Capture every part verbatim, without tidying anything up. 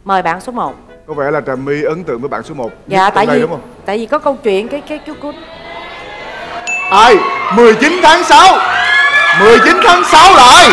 Mời bạn số một. Có vẻ là Trà My ấn tượng với bạn số một. Dạ, tại vì đúng không? tại vì có câu chuyện cái cái chú cún. Ai? mười chín tháng sáu. mười chín tháng sáu lại.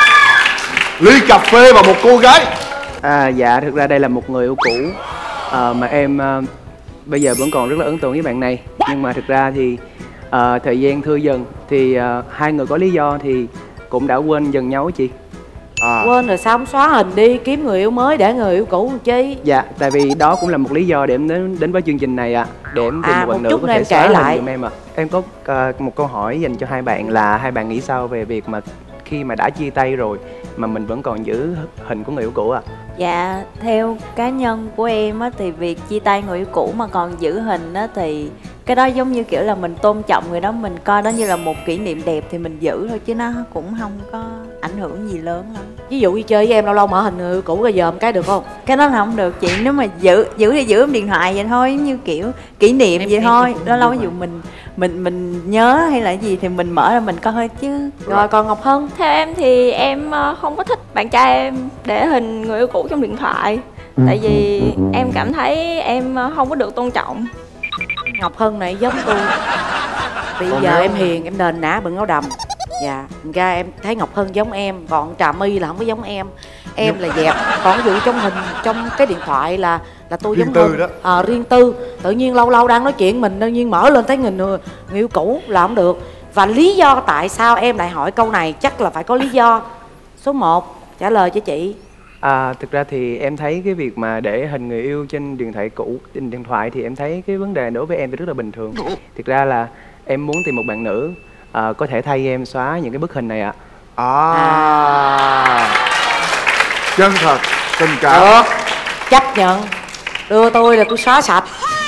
Ly cà phê và một cô gái. À, dạ, thực ra đây là một người yêu cũ à, mà em à, bây giờ vẫn còn rất là ấn tượng với bạn này. Nhưng mà thực ra thì à, thời gian thưa dần thì à, hai người có lý do thì cũng đã quên dần nhau á chị. À. Quên rồi sao không xóa hình đi, kiếm người yêu mới để người yêu cũ làm chi? Dạ, tại vì đó cũng là một lý do để em đến đến với chương trình này ạ. À, để em tìm à, một bạn nữ nữ có thể em xóa kể hình lại giùm em ạ. À. Em có uh, một câu hỏi dành cho hai bạn là hai bạn nghĩ sao về việc mà khi mà đã chia tay rồi mà mình vẫn còn giữ hình của người yêu cũ ạ? À? Dạ, theo cá nhân của em á thì việc chia tay người yêu cũ mà còn giữ hình á thì cái đó giống như kiểu là mình tôn trọng người đó, mình coi đó như là một kỷ niệm đẹp thì mình giữ thôi, chứ nó cũng không có ảnh hưởng gì lớn lắm. Ví dụ đi chơi với em lâu lâu mở hình người yêu cũ ra dòm cái được không? Cái đó là không được chị, nếu mà giữ giữ thì giữ trong điện thoại vậy thôi, giống như kiểu kỷ niệm em, vậy em, thôi. Lâu lâu ví dụ mình mình mình nhớ hay là gì thì mình mở ra mình coi chứ. Rồi còn Ngọc Hân? Theo em thì em không có thích bạn trai em để hình người yêu cũ trong điện thoại, tại vì em cảm thấy em không có được tôn trọng. Ngọc Hân này giống tôi. Bây giờ nếu... em hiền, em đền nã bận áo đầm. Dạ, ra em thấy Ngọc Hân giống em, còn Trà My là không có giống em. Em là dẹp, còn ví dụ trong hình, trong cái điện thoại là là tôi riêng giống Hân. Đó. À, riêng tư, tự nhiên lâu lâu đang nói chuyện mình tự nhiên mở lên thấy người, người yêu cũ là không được. Và lý do tại sao em lại hỏi câu này chắc là phải có lý do. Số một, trả lời cho chị. À, thực ra thì em thấy cái việc mà để hình người yêu trên điện thoại cũ, trên điện thoại thì em thấy cái vấn đề đối với em thì rất là bình thường. Thực ra là em muốn tìm một bạn nữ à, có thể thay em xóa những cái bức hình này ạ. À. à. Chân thật, tình cảm. Được, chấp nhận. Đưa tôi là tôi xóa sạch.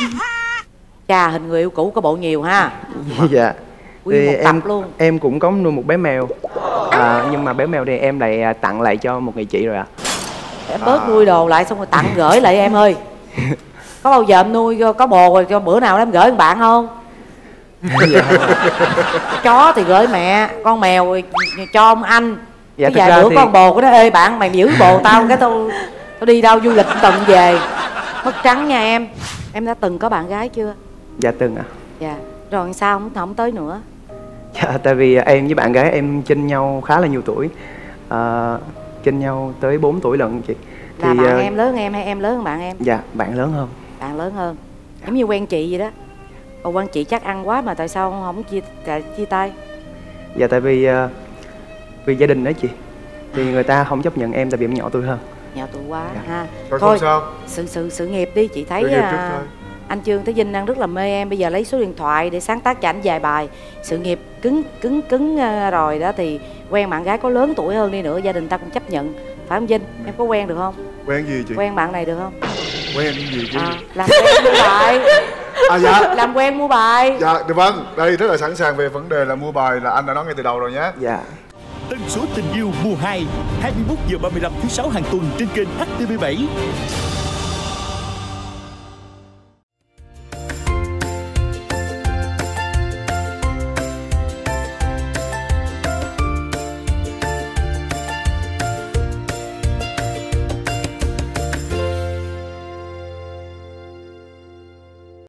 Chà, hình người yêu cũ có bộ nhiều ha. Dạ. Quy một tập em, luôn. Em cũng có nuôi một bé mèo à, nhưng mà bé mèo thì em lại tặng lại cho một người chị rồi ạ. Em bớt à. nuôi đồ lại xong rồi tặng gửi lại em ơi. Có bao giờ em nuôi có bồ rồi cho bữa nào em gửi bạn không? Dạ. Chó thì gửi mẹ, con mèo cho ông anh. Dạ, cái vài bữa thì... con bồ của nó ê bạn mày giữ bồ tao cái tao tao đi đâu du lịch tuần về mất trắng nha em. Em đã từng có bạn gái chưa? Dạ từng ạ. À. Dạ. Rồi sao không không tới nữa? Dạ tại vì em với bạn gái em chênh nhau khá là nhiều tuổi. À, chênh nhau tới bốn tuổi lận chị. Là thì, bạn uh... em lớn hơn em hay em lớn hơn bạn em? Dạ bạn lớn hơn. Bạn lớn hơn. Dạ. Giống như quen chị vậy đó. Ồ, quen chị chắc ăn quá mà tại sao không, không chia chia tay? Dạ tại vì uh, vì gia đình đó chị. Thì người ta không chấp nhận em tại vì em nhỏ tuổi hơn. Nhỏ tuổi quá dạ. ha. Thôi, thôi sao? Sự sự sự nghiệp đi chị thấy uh, anh Trương Thế Vinh đang rất là mê em, bây giờ lấy số điện thoại để sáng tác cho anh vài bài. Sự nghiệp cứng cứng cứng uh, rồi đó thì quen bạn gái có lớn tuổi hơn đi nữa gia đình ta cũng chấp nhận, phải không Vinh? Em có quen được không? Quen gì chị? Quen bạn này được không? Quen gì chứ? À, làm quen mua bài. À dạ. Làm quen mua bài. Dạ được vâng, đây rất là sẵn sàng về vấn đề là mua bài là anh đã nói ngay từ đầu rồi nhé. Dạ. Tần số tình yêu mùa hai, hai mươi mốt giờ ba mươi lăm thứ sáu hàng tuần trên kênh H T V bảy.